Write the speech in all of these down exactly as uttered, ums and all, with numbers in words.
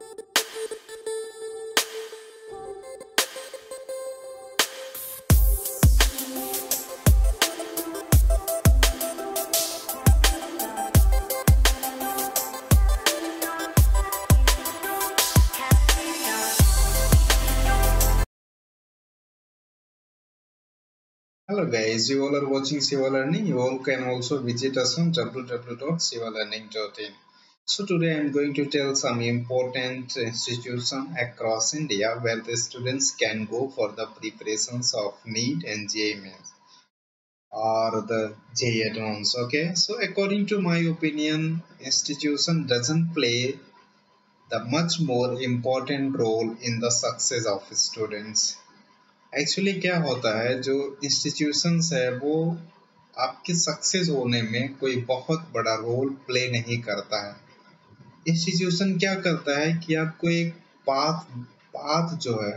Hello guys, you all are watching Siva Learning. You all can also visit us on w w w dot siva learning dot in. So today I am going to tell some important institutions across India where the students can go for the preparations of NEET and J E E Mains or the J E E Advanced. Okay, so according to my opinion, institution doesn't play the much more important role in the success of students. Actually क्या होता है, जो institutions है वो आपके success होने में कोई बहुत बड़ा रोल प्ले नहीं करता है। इंस्टीट्यूशन क्या करता है कि आपको एक पाथ पाथ जो है,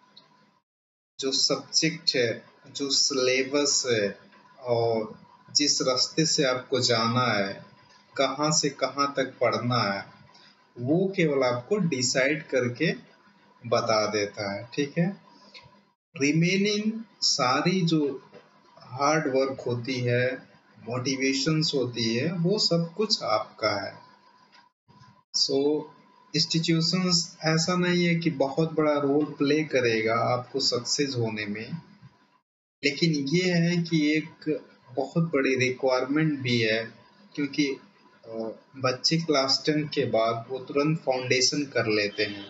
जो सब्जेक्ट है, जो सिलेबस है और जिस रास्ते से आपको जाना है, कहाँ से कहाँ तक पढ़ना है, वो केवल आपको डिसाइड करके बता देता है। ठीक है, रिमेनिंग सारी जो हार्ड वर्क होती है, मोटिवेशंस होती है, वो सब कुछ आपका है। सो इंस्टीट्यूशंस ऐसा नहीं है कि बहुत बड़ा रोल प्ले करेगा आपको सक्सेस होने में, लेकिन ये है कि एक बहुत बड़ी रिक्वायरमेंट भी है, क्योंकि बच्चे क्लास टेन के बाद वो तुरंत फाउंडेशन कर लेते हैं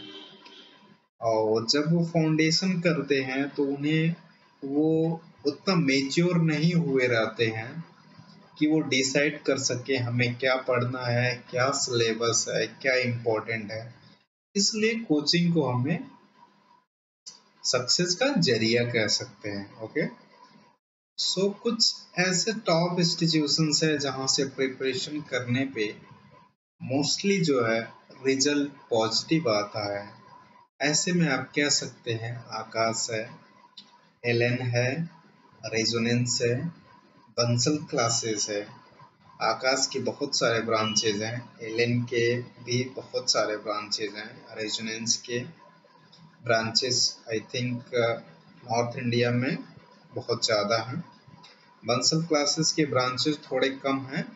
और जब वो फाउंडेशन करते हैं तो उन्हें वो उतना मेच्योर नहीं हुए रहते हैं कि वो डिसाइड कर सके हमें क्या पढ़ना है, क्या सिलेबस है, क्या इम्पोर्टेंट है। इसलिए कोचिंग को हमें सक्सेस का जरिया कह सकते हैं। ओके, सो कुछ ऐसे टॉप इंस्टीट्यूशंस है जहाँ से प्रिपरेशन करने पे मोस्टली जो है रिजल्ट पॉजिटिव आता है। ऐसे में आप कह सकते हैं आकाश है, एलन है, रेजोनेंस है, बंसल क्लासेस है। आकाश के बहुत सारे ब्रांचेज हैं, एलन के भी बहुत सारे ब्रांचेज हैं, रेजोनेंस के branches I think North India में बहुत ज़्यादा हैं। बंसल क्लासेस के ब्रांचेस थोड़े कम हैं।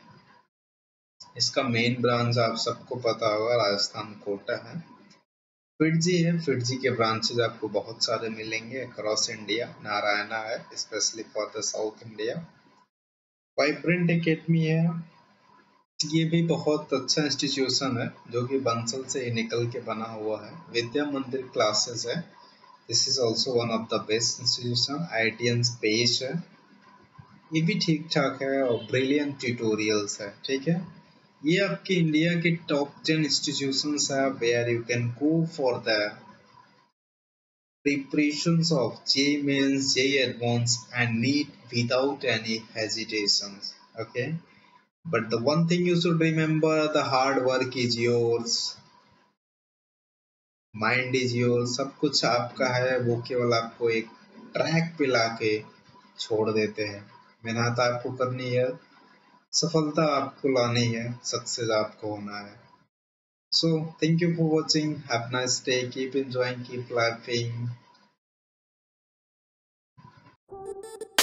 इसका मेन ब्रांच आप सबको पता होगा, राजस्थान कोटा है। फिटजी है, फिटजी के ब्रांचेज आपको बहुत सारे मिलेंगे अक्रॉस इंडिया। नारायणा है specially for the South India. Vibrant Academy है, ये भी बहुत अच्छा इंस्टीट्यूशन है जो कि बंसल से ही निकल के बना हुआ है। विद्या मंदिर क्लासेस है, this is also one of the best institution. I T N space है, ये भी ठीक ठाक है और ब्रिलियंट ट्यूटोरियल्स है। ठीक है, ये आपके इंडिया के टॉप टेन इंस्टीट्यूशंस है where you can go for the preparations of J E E Mains, J E E Advanced and NEET without any hesitations. Okay, but the one thing you should remember, the hard work is yours, mind is yours, सब कुछ आपका है। वो केवल आपको एक track पे लाके छोड़ देते हैं। मेहनत आपको करनी है, सफलता आपको लानी है, सक्सेस आपको होना है। So thank you for watching, have a nice day, keep enjoying, keep laughing.